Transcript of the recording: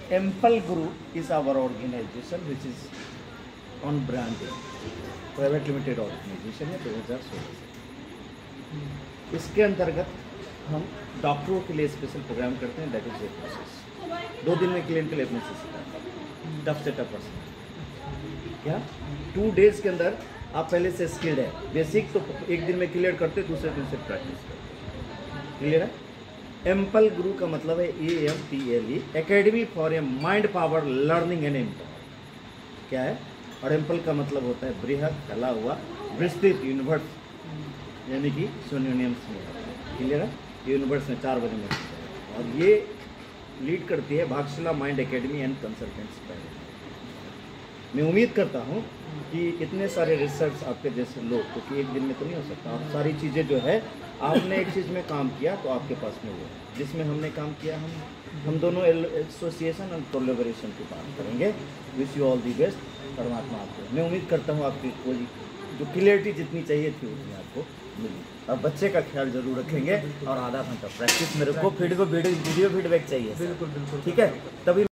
Ample Group is our organization which is on branding, private limited organisation है 2016 से। इसके अंतर्गत हम डॉक्टरों के लिए स्पेशल प्रोग्राम करते हैं, दैट इज ए प्रोसेस। 2 दिन में क्लिनिकल एफिशिएंसी सिखाते हैं, टफ से टफ पर्सन। क्या 2 डेज के अंदर आप पहले से स्किल्ड है, बेसिक तो 1 दिन में क्लियर करते, दूसरे दिन से प्रैक्टिस करते। क्लियर है? एम्पल गुरु का मतलब है AMPLE, academy for a mind power learning and empower. क्या है? और एम्पल का मतलब होता है बृहद, फैला हुआ, विस्तृत, यूनिवर्स, यानी कि सिनोनिम्स में। क्लियर है? यूनिवर्स में 4 बजे में, और ये लीड करती है Bhagshila mind academy and consultants private. मैं उम्मीद करता हूँ कि इतने सारे रिसर्च आपके जैसे लोग, क्योंकि एक दिन में तो नहीं हो सकता, आप सारी चीज़ें जो है आपने एक चीज़ में काम किया तो आपके पास में वो जिसमें हमने काम किया, हम दोनों एसोसिएशन एंड कोलैबोरेशन की बात करेंगे। Wish you all the best. परमात्मा आपको, मैं उम्मीद करता हूँ आपकी कोई जो क्लियरिटी जितनी चाहिए थी उतनी आपको मिली। और बच्चे का ख्याल जरूर रखेंगे, और आधा घंटा प्रैक्टिस मेरे को वीडियो फीडबैक चाहिए। बिल्कुल बिल्कुल, ठीक है? तभी